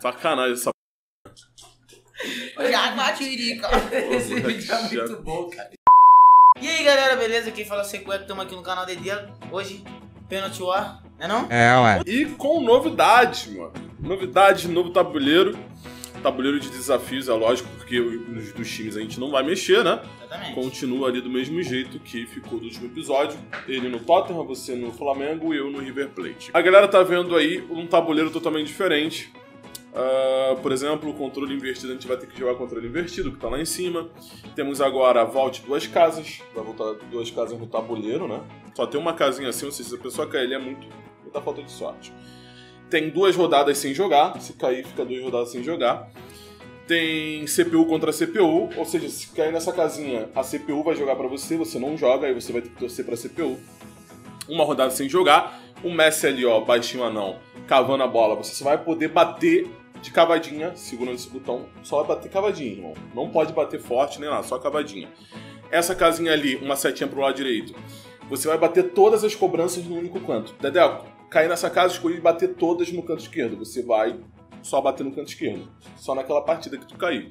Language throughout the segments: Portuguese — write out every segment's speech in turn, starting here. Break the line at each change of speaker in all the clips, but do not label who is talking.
Sacanagem essa
Jaguatirica.
Esse vídeo é muito bom, cara.
E aí, galera, beleza? Quem fala é o Sequeto, estamos aqui no canal Dedelo. Hoje, Penalty War, né não?
É, ué.
E com novidades, mano. Novidades, novo tabuleiro. Tabuleiro de desafios, é lógico, porque os dos times a gente não vai mexer, né?
Exatamente.
Continua ali do mesmo jeito que ficou do último episódio. Ele no Tottenham, você no Flamengo e eu no River Plate. A galera tá vendo aí um tabuleiro totalmente diferente. Por exemplo, o controle invertido, a gente vai ter que jogar controle invertido, que tá lá em cima. Temos agora volte duas casas. Vai voltar duas casas no tabuleiro, né? Só tem uma casinha assim, ou seja, se a pessoa cair, ele é muita falta de sorte. Tem duas rodadas sem jogar. Se cair, fica duas rodadas sem jogar. Tem CPU contra CPU, ou seja, se cair nessa casinha, a CPU vai jogar pra você, você não joga, aí você vai ter que torcer pra CPU. Uma rodada sem jogar. O Messi ali, ó, baixinho anão, cavando a bola, você só vai poder bater de cavadinha, segurando esse botão, só vai bater cavadinha, irmão. Não pode bater forte nem nada, só cavadinha. Essa casinha ali, uma setinha pro lado direito, você vai bater todas as cobranças no único canto. Dedeco, cair nessa casa, escolhi bater todas no canto esquerdo. Você vai só bater no canto esquerdo, só naquela partida que tu cair.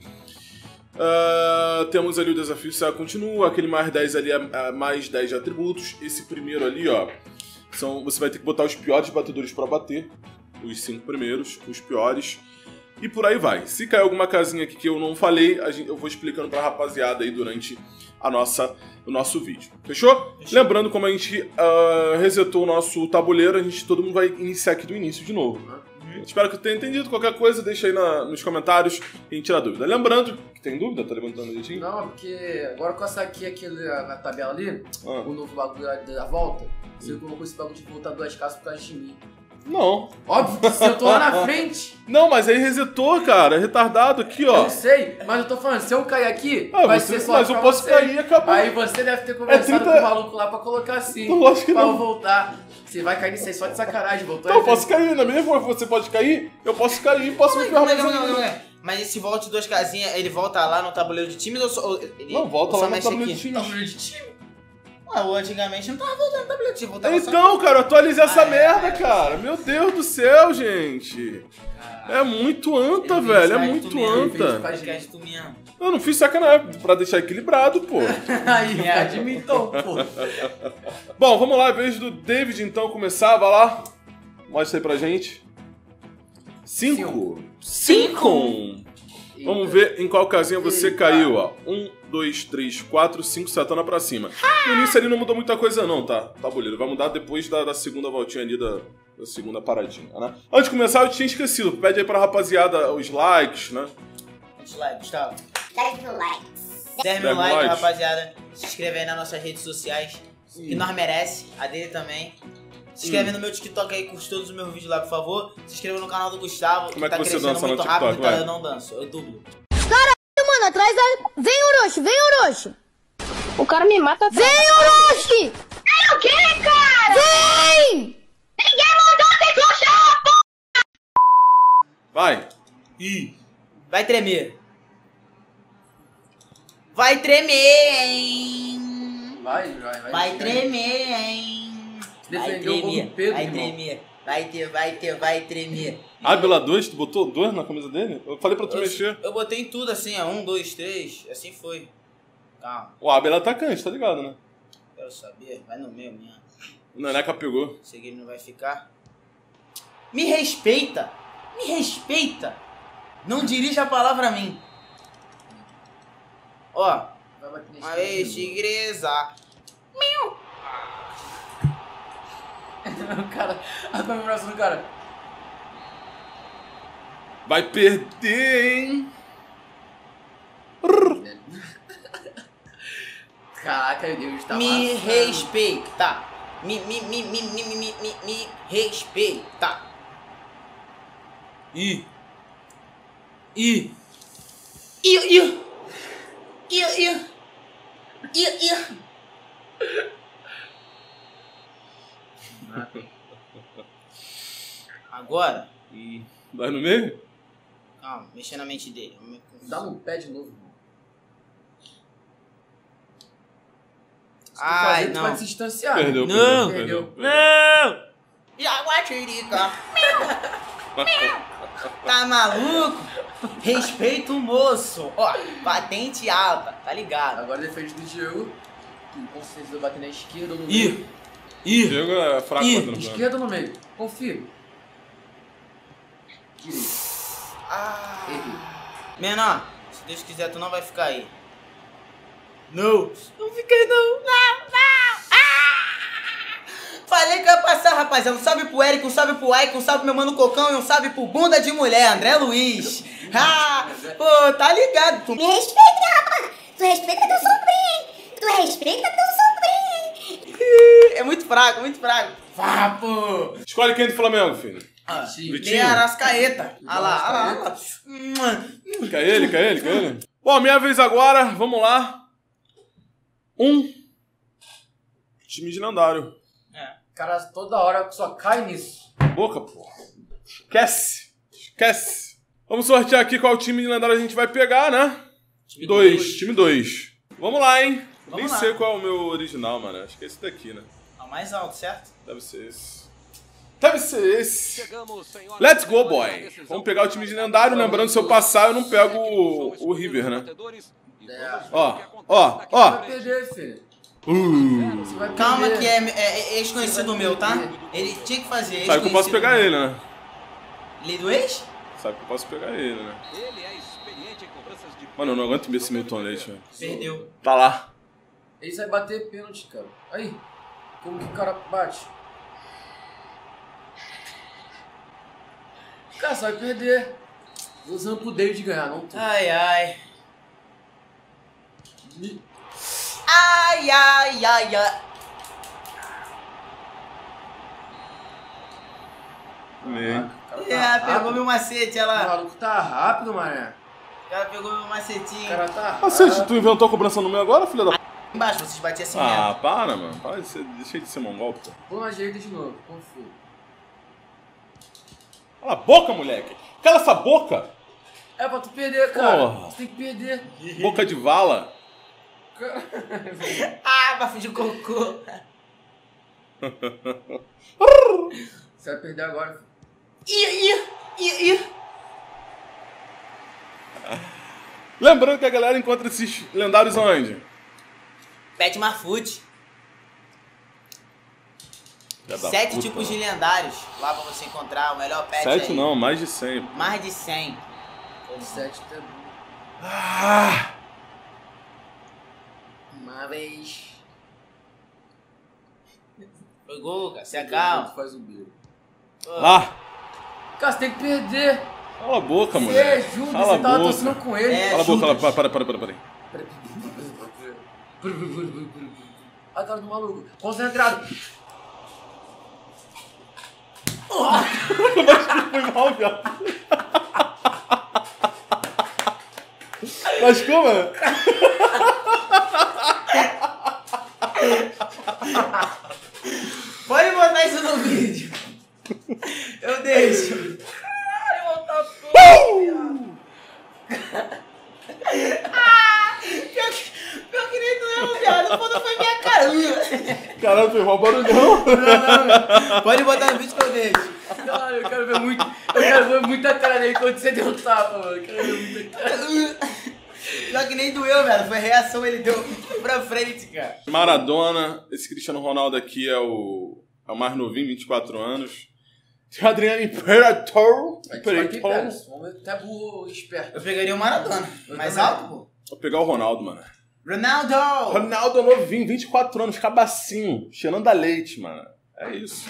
Temos ali o desafio se continua, aquele mais 10 ali é mais 10 de atributos. Esse primeiro ali, ó, você vai ter que botar os piores batedores pra bater. Os 5 primeiros, os piores. E por aí vai. Se cair alguma casinha aqui que eu não falei, eu vou explicando pra rapaziada aí durante o nosso vídeo. Fechou? Lembrando, como a gente resetou o nosso tabuleiro, todo mundo vai iniciar aqui do início de novo. Espero que tenha entendido. Qualquer coisa, deixa aí nos comentários e a gente tira a dúvida. Lembrando, que tem dúvida? Tá levantando o dedinho?
Não, porque agora com essa aqui na tabela ali, o novo bagulho da volta, você colocou esse bagulho de voltar duas casas por causa de mim.
Não.
Óbvio que se eu tô lá na frente.
Não, mas aí resetou, cara. É retardado aqui, ó.
Eu sei, mas eu tô falando, se eu cair aqui, vai ser só.
Mas eu posso cair e acabou.
Aí você deve ter conversado com o maluco lá pra colocar assim.
Lógico que
pra
não.
eu voltar. Você vai cair nisso aí só de sacanagem, voltou.
Então eu posso cair, na mesma forma que você pode cair, eu posso cair e posso me ferrar mais ainda.
Mas esse volte duas casinhas, ele volta lá no tabuleiro de times ou só.
Não, volta lá no tabuleiro de times.
Tabuleiro de time?
Antigamente não tava voltando no tabuleiro de time, voltava
Então, cara, eu atualizei essa merda, cara. Meu Deus do céu, gente. É muito anta, velho. É muito anta. Eu não fiz sacanagem pra deixar equilibrado, pô.
Aí, admitou, pô.
Bom, vamos lá. A vez do David, então, começar. Vai lá. Mostra aí pra gente. 5. Vamos ver em qual casinha você caiu, ó. 1, 2, 3, 4, 5, setona pra cima. No início ali não mudou muita coisa não, tá? Tabuleiro. Vai mudar depois da segunda voltinha ali, da segunda paradinha, né? Antes de começar, eu tinha esquecido. Pede aí pra rapaziada os likes, né?
Os likes, Gustavo.
10 mil likes.
10 mil likes, rapaziada. Se inscreve aí nas nossas redes sociais. Que nós merece. A dele também. Se inscreve no meu TikTok aí, curte todos os meus vídeos lá, por favor. Se inscreva no canal do Gustavo.
Como é que
tá
você
crescendo
dança no
muito
TikTok,
rápido,
vai?
então eu não danço, eu dublo.
Caralho, mano, atrás da... Vem, Orochi, vem, Orochi.
O cara me mata atrás.
Vem, Orochi.
É o quê, cara?
Vem.
Ninguém mandou ter puxar, pô!
Vai.
Vai tremer. Vai tremer, hein? Vai tremer, hein?
Defendeu o gol do Pedro,
vai
irmão.
tremer. Vai tremer.
Ábila 2, tu botou 2 na camisa dele? Eu falei pra tu mexer.
Eu botei em tudo assim, ó. 1, 2, 3. Assim foi. Calma.
O Ábila é atacante, tá ligado, né?
Quero saber. Vai no meu, minha.
O Neneca pegou.
Sei que ele não vai ficar. Me respeita. Me respeita. Não dirija a palavra a mim. Ó. Aí, tigresa.
O cara, a comemoração do cara.
Vai perder, hein?
Caraca, Deus, tá
Me
amassando.
respeita. Me respeita. I. Agora.
Vai no meio?
Calma, mexer na mente dele.
Dá no pé de novo, irmão.
Ai,
tu
não.
vai se distanciar.
Perdeu,
Não.
perdeu.
Não! Jaguatirica. Tá maluco? Respeita o moço. Ó, patente alta, tá ligado?
Agora defende do Diego. Que com certeza vai bater na esquerda ou no
meio.
O Diego é fraco batendo no
esquerda ou no meio? Confia. Direito.
Menor, se Deus quiser, tu não vai ficar aí. Não. Não fiquei não. Falei que ia passar, rapaziada. Um salve pro Eric, um salve pro Ike, um salve pro meu mano Cocão e um salve pro bunda de mulher, André Luiz. Pô, tá ligado.
Me respeita, rapaz. Tu respeita teu sobrinho. Tu respeita teu sobrinho.
É muito fraco, muito fraco. Vá, pô.
Escolhe quem do Flamengo, filho.
Tem Arrascaeta. Olha lá.
Quer ele? Bom, minha vez agora. Vamos lá. Time de lendário.
Cara, toda hora só cai nisso.
Boca, porra. Esquece. Vamos sortear aqui qual time de lendário a gente vai pegar, né? Time 2. Vamos lá, hein? Nem sei qual é o meu original, mano. Acho que é esse daqui, né?
É o mais alto, certo?
Deve ser esse. Let's go, boy. Vamos pegar o time de lendário. Lembrando, se eu passar, eu não pego o River, né? Ó.
Vai perder, filho.
Calma que é ex-conhecido meu, tá? Ele tinha que fazer.
Sabe que eu posso pegar ele, né?
Lei do ex?
Sabe que eu posso pegar ele, né? Mano, eu não aguento esse Milton Leite, velho.
Perdeu.
Tá lá.
Ele vai bater pênalti, cara. Aí. Como que o cara bate? Cara, você vai perder. Usando pro David ganhar, não tu.
Ai. Pegou meu macete, olha lá.
O maluco tá rápido, mané.
O cara pegou meu macetinho.
O cara tá rápido.
Macete, tu inventou a cobrança no meu agora, filha da...
Embaixo, vocês batiam assim
Ah,
mesmo.
para, mano. Deixa de ser mongol, pô.
Vou na direita de novo, confio.
Cala a boca, moleque. Cala essa boca.
É pra tu perder, cara.
Porra.
Você tem que perder.
Boca de vala.
Bafo de cocô.
Você vai perder agora.
Lembrando que a galera encontra esses lendários onde?
Pet Marfoot. 7 tipos de lendários lá pra você encontrar o melhor pet.
7
aí.
não, mais de 100.
Mais de 100.
7 tá bom. Uma vez.
Foi gol, cara. Se acalma.
Faz o bico.
Lá.
Cara, você tem que perder.
Cala a boca, mano.
Você é Judas,
Cala
você
a
tava
boca.
torcendo com ele.
Cala a boca, para.
A cara do maluco. Concentrado.
Foi mal, viado. Machucou, mano?
Pode botar isso no vídeo. Eu deixo. Caralho, tá pior que nem doeu, viado. Quando foi minha cara.
Caralho, foi mal barulhão.
Não. Pode botar no vídeo que eu deixo.
Caralho, eu quero ver muito. Eu quero ver muita cara dele quando você deu um tapa, mano. Eu quero ver muita cara.
Pior que nem doeu, velho. Foi reação, ele deu pra frente, cara.
Maradona. Esse Cristiano Ronaldo aqui é o mais novinho, 24 anos. Tem o Adriano Imperator.
Até burro esperto.
Eu pegaria o Maradona. Mais alto, pô?
Vou pegar o Ronaldo, mano.
Ronaldo!
Ronaldo novinho, 24 anos, cabacinho, cheirando a leite, mano. É isso.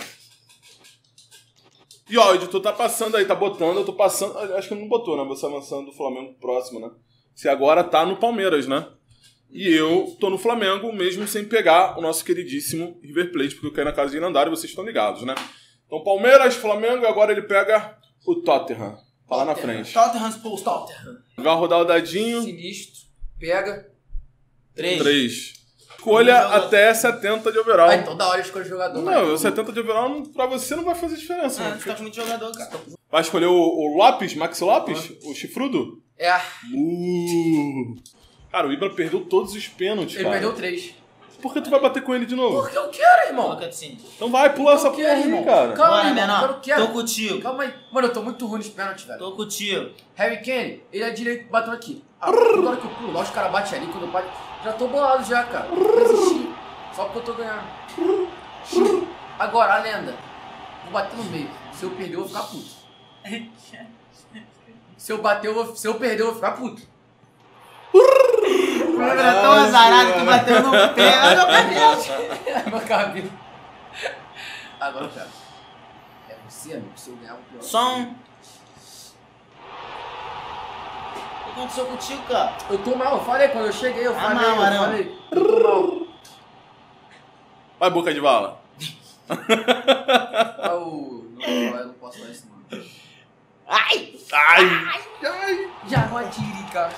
E ó, o editor tá passando aí, tá botando, eu tô passando. Acho que não botou, né? Você avançando do Flamengo próximo, né? Você agora tá no Palmeiras, né? E eu tô no Flamengo, mesmo sem pegar o nosso queridíssimo River Plate, porque eu caí na casa de lendário, vocês estão ligados, né? Então, Palmeiras, Flamengo, e agora ele pega o Tottenham. Tá lá na frente.
Tottenham Spurs, Tottenham.
Vai rodar o dadinho.
Sinistro. Pega.
3. Escolha até 70 de overall.
Ah, então da hora escolher jogador.
Não, 70 de overall pra você não vai fazer diferença.
Você tá com muito jogador, cara.
Vai escolher o Lopes, Maxi Lopes? O chifrudo?
É.
Cara, o Ibra perdeu todos os pênaltis,
Ele
cara.
perdeu 3.
Por que tu vai bater com ele de novo?
Porque eu quero, irmão.
Coloca assim.
Então vai, pula essa porra aí, cara.
Calma,
Bora,
irmão.
menor.
Eu quero.
Tô contigo.
Calma aí. Mano, eu tô muito ruim nos pênaltis, velho.
Tô contigo.
Harry Kane, ele é direito, bateu aqui. Toda hora que eu pulo, lá os caras batem ali, quando eu bato. Já tô bolado já, cara. Desisti. Só porque eu tô ganhando. Agora, a lenda. Vou bater no meio. Se eu perder, eu vou ficar puto. Se eu perder, eu vou ficar puto.
O meu era tão azarado que bateu no pé. Olha o cabelo.
Meu cabelo. Agora eu quero. É você, amigo. Se eu ganhar, o pior.
Só um. O que aconteceu contigo, cara?
Eu tô mal, eu falei quando eu cheguei, eu falei.
mal, Arão.
Eu tô mal.
Vai, boca de bala.
Eu não posso dar isso, mano.
Ai!
Ai!
Jaguatirica.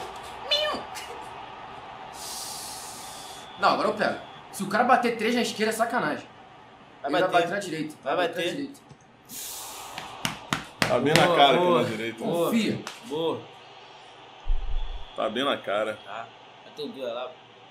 Não, agora eu pego. Se o cara bater 3 na esquerda é sacanagem. Ele vai bater na direita.
Vai bater.
na direita.
Tá bem na cara aqui na direita.
Confia.
Boa.
Tá bem na cara.
Tá. Tu viu lá?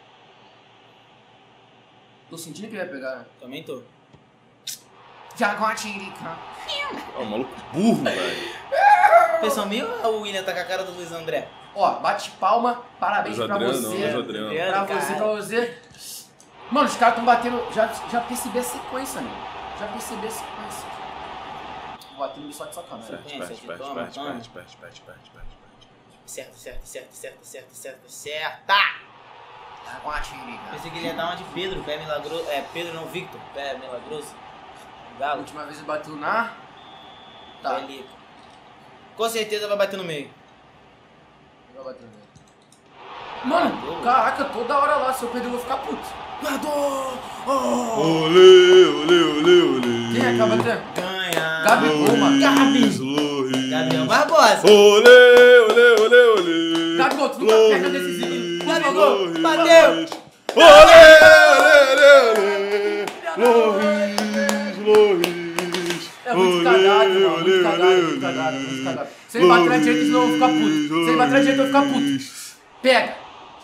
Tô sentindo que ele vai pegar, né?
Também tô.
Jaguatirica.
É um maluco burro, velho.
Pensão minha ou o William tá com a cara do Luiz André?
Ó, bate palma, parabéns
Luiz
pra
Adriano,
você.
Luiz Adriano.
Pra você. Mano, os caras tão batendo. Já percebi a sequência, amigo. Já percebi a sequência. Vou batendo só de sacanagem.
Certa.
Jaguatirica.
Pensei que ele ia dar uma de Pedro, pé milagroso. É, Pedro não, Victor, pé milagroso.
A
Galo.
última vez ele bateu na. Tá.
Ali. Com certeza vai bater no meio.
Vai bater no meio. Mano, caraca, toda hora lá, se eu perder eu vou ficar puto.
Olê, olê, olê, olê.
Quem é que vai bater?
Ganha.
Gabigol, mano.
Gabriel Barbosa.
Olê, olê, olê, olê.
Gabigol, tu nunca pega decisivo.
Gabigol, bateu.
Olê, olê, olê, olê. Loris.
É muito cagado, irmão. Muito cagado. Se ele bater na direita, senão eu vou ficar puto. Se ele bater na direita, eu vou ficar puto. Pega.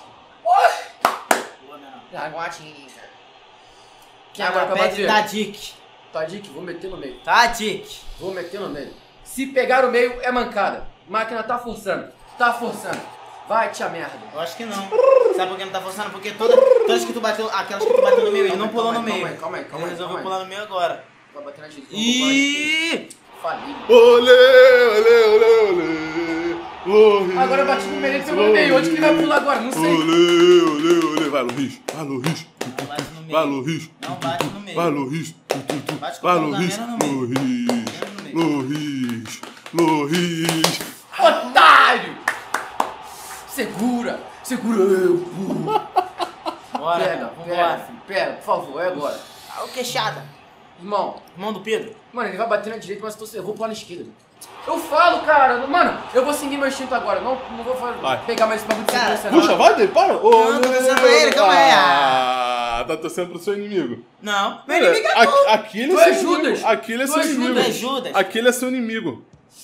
Jaguatirica. Quem agora vai bater?
Tadic.
Tadic, vou meter no meio.
Tadic.
Vou meter no meio. Se pegar o meio, é mancada. Máquina tá forçando. Tá forçando. Vai, tia merda.
Eu acho que não. Sabe por que não tá forçando? Porque todas que tu bateu, aquelas que tu bateu no meio, ele não pulou no meio.
Calma aí.
Ele resolveu pular no meio agora.
Vai bater na direita.
Ih!
Falei.
Olê, olê, olê, olê. Loris.
Agora eu bati no meio, ele pegou no meio. Onde que ele vai pular agora? Não sei.
Olê, olê, olê. Vai, Loris. Vai, Loris.
Não bate no meio.
Vai, Loris.
Não bate no meio.
Vai, Loris.
Bate com
Vai,
o
Loris.
Gamena no meio.
Loris.
Otário! Segura eu, burro.
Bora, vambora.
Pera, por favor, é agora.
Ah, o queixada.
Irmão,
Irmão do Pedro.
mano, ele vai bater na direita, mas eu vou pular na esquerda. Eu falo, cara, mano, eu vou seguir meu instinto agora. Não vou pegar mais esse bagulho de
Cara,
sequência, não.
Puxa, vai, Dei, para.
Não, tô torcendo pra ele, calma aí.
Ah, tá torcendo pro seu inimigo.
Não, meu inimigo é tu.
Aqui ele
Tu
é seu
é Judas.
inimigo. Aqui ele é
Tu
seu
é
inimigo.
Tu é Judas.
Aqui ele é seu inimigo.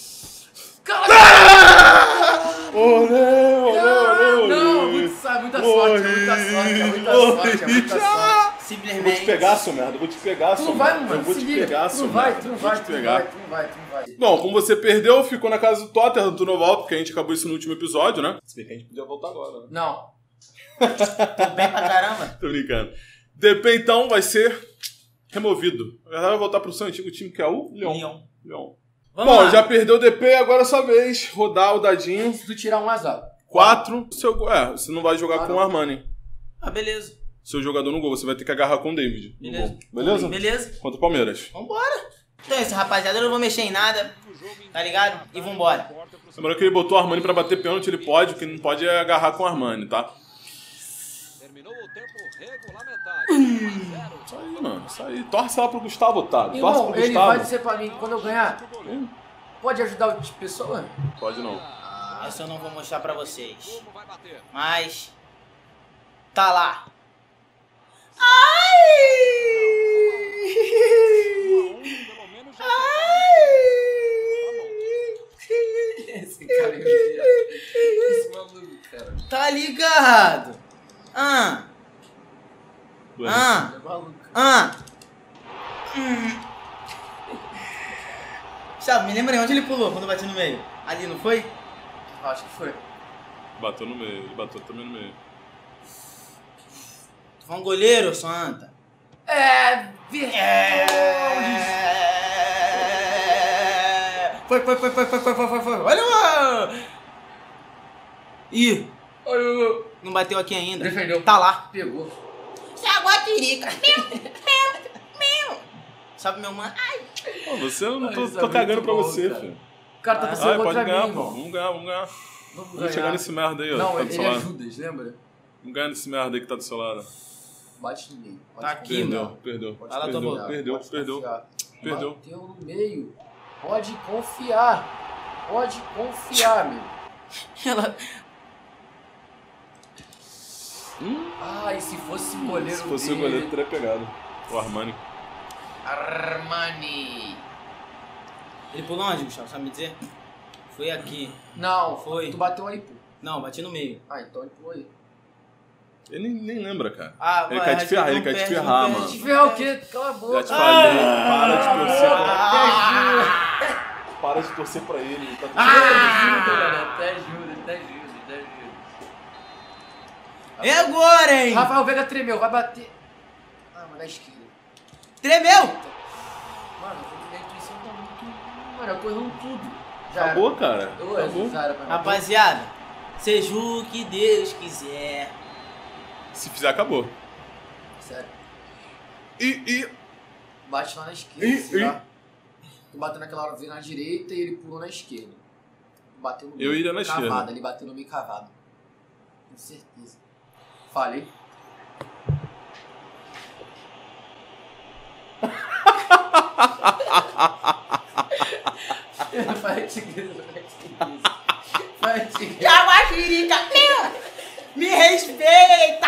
Cala
Olê.
Não, muita sorte.
Simplesmente.
Eu vou te pegar, seu merda. Eu vou te pegar,
Tu
seu
não vai,
merda.
mano,
Eu vou
se
te
liga.
pegar,
Tu
seu
não vai,
merda.
tu não
Eu vou
vai,
te
tu não
pegar.
vai, tu não vai.
Bom, como você perdeu, ficou na casa do Tottenham, tu não volta, porque a gente acabou isso no último episódio, né? Se bem que a gente podia voltar agora, né?
Não.
Tô bem pra caramba.
Tô brincando. DP, então, vai ser removido. Na verdade, vai voltar pro seu antigo time, que é o Lyon.
Vamos
Bom,
lá.
já perdeu o DP, agora é sua vez. Rodar o dadinho.
Se tu tirar um azar.
4. Você não vai jogar com o Armani.
Ah, beleza.
Seu jogador no gol, você vai ter que agarrar com o David. no
Beleza.
gol. Beleza?
Beleza.
Contra o Palmeiras.
Vambora. Então é isso, rapaziada. Eu não vou mexer em nada. Tá ligado? E vambora.
Lembrando que ele botou o Armani pra bater pênalti, ele pode. O que não pode é agarrar com o Armani, tá?
Terminou o tempo regulamentar.
Isso aí, mano. Isso aí. Torce lá pro Gustavo, Otávio. Torce
Irmão,
pro
ele vai
Gustavo.
dizer pra mim, quando eu ganhar, pode ajudar o tipo de pessoa?
Pode não.
Essa eu não vou mostrar pra vocês.
Como vai bater?
Mas... Tá lá.
Pelo menos já
Esse cara esse maluco, cara.
Tá ligado? Ah.
2-1.
Ah!
É maluco.
Sabe, me lembrei onde ele pulou quando eu bati no meio. Ali, não foi?
Acho que foi.
Bateu no meio, ele bateu também no meio.
Tu foi um goleiro, Santa? Foi. Olha lá! Ih! Não bateu aqui ainda.
Defendeu.
Tá lá.
Pegou.
Jaguatirica. Sabe meu mano? Ai.
Pô, você eu não
Ai,
tô
isso é
cagando
muito
pra
bom,
você,
cara.
filho.
O cara tá
Ai,
passando
pode
contra
ganhar,
mim,
pô.
irmão.
Vamos ganhar.
Vamos
Vamos chegar nesse merda aí, ó.
Não,
que tá do
ele
seu
é
lado.
Judas, lembra?
Vamos ganhar nesse merda aí que tá do seu lado.
Bate no meio.
Tá aqui, mano.
Perdeu.
Vai lá, tua boca.
Perdeu.
Bateu
Perdeu.
no meio. Pode confiar. Pode confiar, meu.
Ela...
Ah, e se fosse o goleiro
Se fosse
dele?
o goleiro, teria pegado. O Armani.
Armani.
Ele pulou onde, Gustavo? Sabe me dizer? Foi aqui.
Não,
Foi.
Tu bateu aí, pô.
Não, bati no meio.
Ah, então ele pulou aí.
Ele nem lembra, cara.
Ah,
Ele
vai,
quer te ferrar,
não
ele quer te
perde,
ferrar,
não
mano.
perde.
Ferrar o quê? Cala a boca.
Já te falei, para de torcer.
Até
Para de torcer pra ele. Ele tá
ajuda, mano. Até ajuda.
E agora, hein?
Rafael Veiga tremeu, vai bater. Ah, mas na esquerda.
Tremeu!
Mano, a intuição tá muito... Mano, eu correndo tudo. Já
Acabou, cara.
era.
Acabou.
Já era pra mim.
Rapaziada, seja o que Deus quiser.
Se fizer, acabou.
Sério.
E...
Bate lá na esquerda, sei lá. Tu bateu naquela hora, veio na direita e ele pulou na esquerda. Bateu no meio.
Eu iria na
cavado,
esquerda.
ele bateu no meio cavado. Com certeza. Falei.
Jaguatirica, me respeita!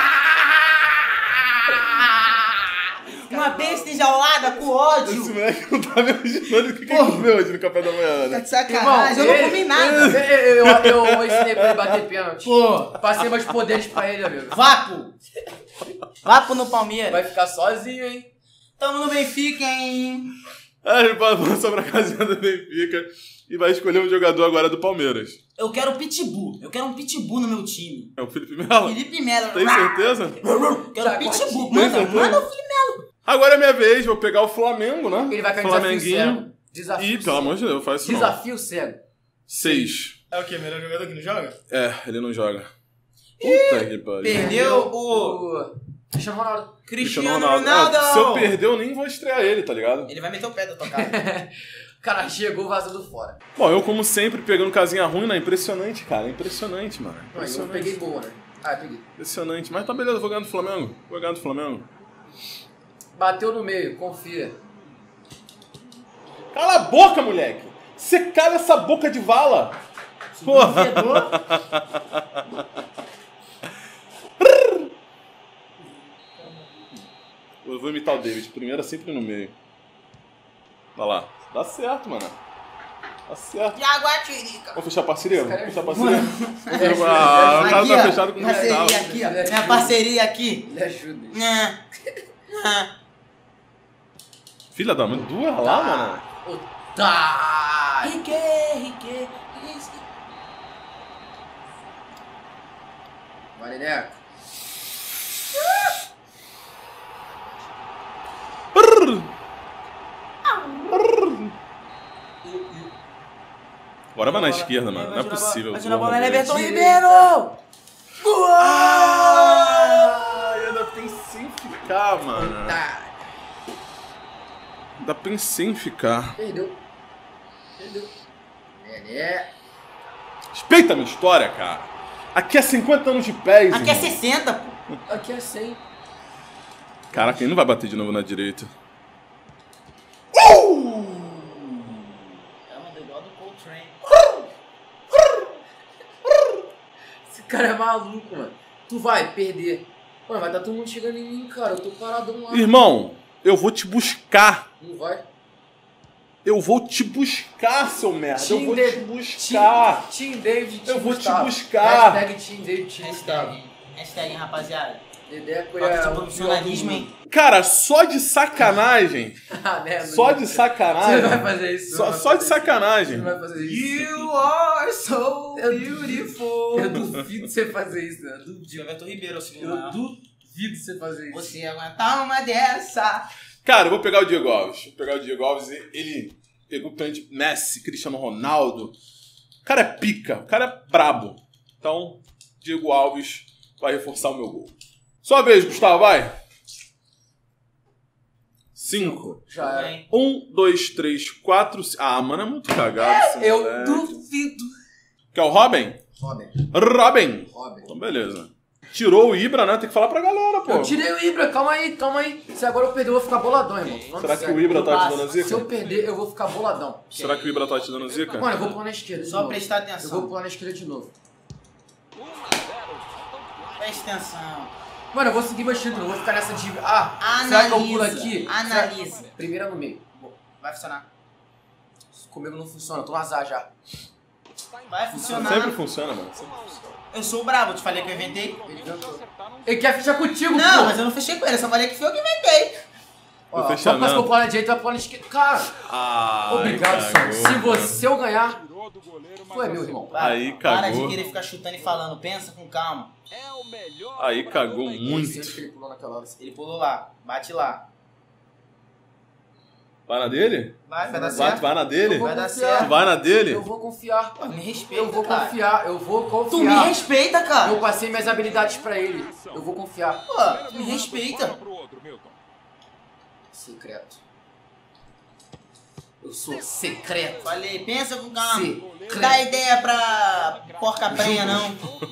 Uma besta enjaulada com ódio.
Esse moleque não tá me imaginando o que ele comeu hoje no café da manhã,
Tá
né?
de sacanagem, eu não comi nada.
Eu ensinei pra ele bater pênalti.
Pô,
Passei meus poderes pra ele, amigo.
Vapo. Vapo no Palmeiras.
Vai ficar sozinho, hein?
Tamo no Benfica, hein?
Aí ele passou pra casinha do Benfica e vai escolher um jogador agora do Palmeiras.
Eu quero pitbull. Eu quero um pitbull no meu time.
É o Felipe Melo?
Felipe Melo.
Tem certeza?
Quero pitbull.
Tem
Manda
certeza?
o Felipe Melo.
Agora é minha vez, vou pegar o Flamengo, né?
Ele vai cair no desafio
Flamenguinho.
cego. Desafio
Ih, pelo amor de Deus, faz isso não.
Desafio cego.
6.
É o quê? Melhor jogador que não joga?
É, ele não joga. Puta que pariu.
Perdeu o
Cristiano Ronaldo.
Cristiano Ronaldo.
Ah, se eu perder, eu nem vou estrear ele, tá ligado?
Ele vai meter o pé da tua cara.
O cara chegou vazando fora.
Bom, eu como sempre, pegando casinha ruim, né? Impressionante, cara. Impressionante, mano.
Não, eu
Impressionante.
peguei boa, né? Ah, eu peguei.
Impressionante. Mas tá beleza, vou ganhar do Flamengo. Vou ganhar do Flamengo.
Bateu no meio, confia.
Cala a boca, moleque! Você cala essa boca de vala! Porra! Eu vou imitar o David. Primeiro é sempre no meio. Olha lá. Dá certo, mano. Dá certo.
Jaguatirica.
Vamos fechar a parceria?
Esse cara é
Fechar a parceria?
ajuda.
Ah, o cara
Aqui,
tá
ó,
fechado com o
parceria
Gustavo.
aqui, ó. Minha parceria aqui.
Ele ajuda.
Filha da mãe, duas lá, mano.
Tá.
Rique.
Vai, Neco.
Agora vai na esquerda, mano. Não é possível.
Bate na bola,
Porra,
Everton
Deus.
Ribeiro.
Ai, ainda pensei em ficar, mano.
Tá.
Ainda pensei em ficar.
Perdeu. É.
Respeita a minha história, cara. Aqui é 50 anos de pés,
Aqui é
irmão.
60, pô.
Aqui é 100.
Caraca, ele não vai bater de novo na direita.
É uma igual do Coltrane.
Esse cara é maluco, mano. Tu vai perder. Mano, vai tá todo mundo chegando em mim, cara. Eu tô paradão lá.
Irmão, eu vou te buscar.
Não vai?
Eu vou te buscar, seu merda. Eu
Team
vou te
David-
buscar.
Team David,
Eu
Team
vou te
Gustavo.
buscar.
Hashtag Team David, Team Gustavo.
Hashtag, rapaziada.
Dedeco
Falta de
é
profissionalismo, hein?
Cara, só de sacanagem. Só de
Você
sacanagem.
não vai fazer isso.
Só de sacanagem.
Você não vai fazer isso.
You are so beautiful.
Eu duvido você fazer isso, né? Eu duvido.
Everton Ribeiro, assim,
Eu duvido você fazer isso.
Você aguentar uma dessa.
Cara, eu vou pegar o Diego Alves. Ele pegou o pênalti Messi, Cristiano Ronaldo. O cara é pica, o cara é brabo. Então, Diego Alves vai reforçar o meu gol. Sua vez, Gustavo, vai. 5.
Já é.
1, 2, 3, 4... Ah, mano, é muito cagado esse
Eu
moleque.
duvido.
Quer o Robin?
Robin.
Então, beleza. Tirou o Ibra, né? Tem que falar pra galera, pô.
Eu tirei o Ibra, calma aí. Se agora eu perder, eu vou ficar boladão, irmão.
Será que o Ibra tá te dando
Se eu
zica?
perder, eu vou ficar boladão.
Será que o Ibra tá te dando zica?
Mano, eu vou pular na esquerda. de
Só
novo.
prestar
Eu
atenção.
vou pular na esquerda de novo.
Presta atenção.
Mano, eu vou seguir meu estilo, não vou ficar nessa de. Será que eu pulo aqui?
Analisa.
Primeira no meio.
Vai funcionar.
Comigo não funciona, eu tô no azar já.
Vai funcionar.
Sempre funciona, mano.
Eu sou o brabo, eu te falei que eu inventei.
Ele quer fechar contigo,
Não,
pô.
mas eu não fechei com ele, eu só falei que foi eu que inventei.
Ó,
Vou
só
fechar
por causa que eu
mesmo.
pular na direita, vai pular na esquerda. Cara, obrigado, Sam. Se você eu ganhar, tu é meu irmão.
Aí
Para de
cagou.
querer ficar chutando e falando, pensa com calma.
É o melhor.
Aí cagou
Sempre
muito.
que ele pulou naquela hora.
Ele pulou lá, bate lá.
Vai na dele?
Vai dar certo.
Vai na dele?
Eu
Vai dar
vou
Tu
certo.
vai na dele?
Eu vou confiar.
Pô, me respeita,
Eu vou
cara.
confiar, eu vou confiar.
Tu me respeita, cara.
Eu passei minhas habilidades pra ele. Eu vou confiar.
Pô, tu me respeita.
Secreto. Eu sou secreto.
Falei, pensa com calma.
Secreto.
Não dá ideia pra porca prenha, não.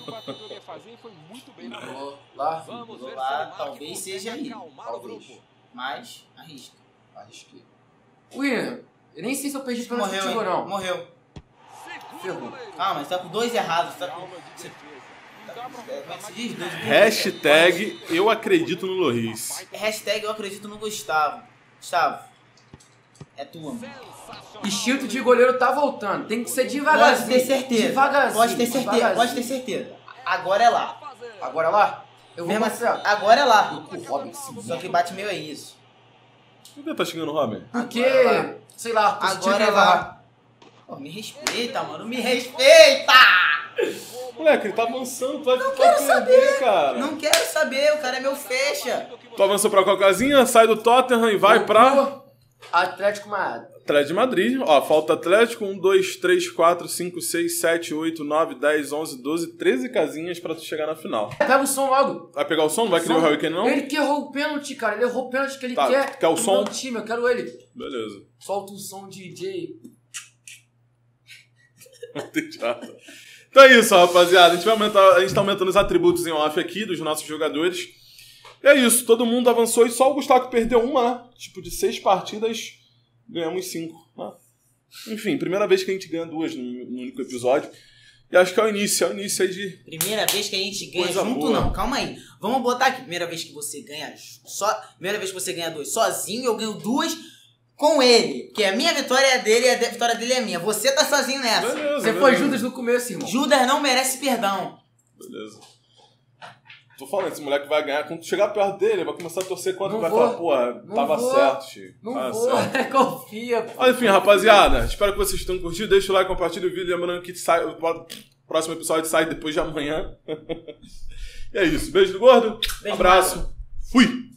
Vou lá.
Vou lá, talvez seja aí. Talvez. Mas, arrisca.
Arrisquei. William, eu nem sei se eu perdi pelo
Morreu,
contigo ou
hein?
não.
Morreu.
Ferrou.
Calma, você tá com 2 errados. Você tá com... Como é que se diz? 2
Hashtag eu acredito no Loris.
Hashtag eu acredito no Gustavo. Gustavo, é tua, mano.
Instinto de goleiro tá voltando. Tem que ser
Pode
devagarzinho.
ter certeza.
Devagarzinho.
Pode ter certeza.
devagarzinho.
Pode ter certeza. Agora é lá.
Agora lá? Eu vou
Mesmo assim,
confiar.
agora é lá.
O Robin sim.
Só que bate meio é isso.
Por que tá xingando o Robin?
Porque,
Agora é lá.
sei lá, tô sentindo
Agora é
levar.
lá. Pô, me respeita, mano. Me respeita!
Moleque, ele tá avançando, tu vai
Não
perder,
quero saber.
cara.
Não quero saber, o cara é meu fecha.
Tu avançou pra qual casinha? Sai do Tottenham e vai pra
Atlético Madrid.
Atlético de Madrid. Ó, falta Atlético. 1, 2, 3, 4, 5, 6, 7, 8, 9, 10, 11, 12, 13 casinhas pra tu chegar na final.
Pega o som logo.
Vai pegar o som? Não vai querer o Harry Kane, não?
Ele que errou o pênalti, cara. Ele errou o pênalti que ele
Tá,
quer.
quer o
do
som?
meu time, eu quero ele.
Beleza.
Solta o som, DJ.
Então é isso, rapaziada. A gente tá aumentando os atributos em off aqui dos nossos jogadores. E é isso, todo mundo avançou e só o Gustavo que perdeu uma, né? Tipo, de 6 partidas, ganhamos 5. Né? Enfim, primeira vez que a gente ganha 2 no único episódio. E acho que é o início aí de...
Primeira vez que a gente ganha
Coisa
junto,
boa.
não. Calma aí. Vamos botar aqui. Primeira vez que você ganha primeira vez que você ganha 2 sozinho, eu ganho 2 com ele. Porque a minha vitória é dele e a vitória dele é minha. Você tá sozinho nessa.
Beleza,
Você foi Judas no começo, irmão.
Judas não merece perdão.
Beleza. Tô falando, esse moleque vai ganhar. Quando tu chegar perto dele, vai começar a torcer quando
Não
vai
vou.
falar, porra,
Não
tava
vou.
certo, Chico.
Não
Tava
vou,
certo.
confia. Pô.
Mas enfim, rapaziada, espero que vocês tenham curtido. Deixa o like, compartilha o vídeo. Lembrando que o próximo episódio sai depois de amanhã. E é isso. Beijo do gordo.
Beijo,
Abraço. Fui!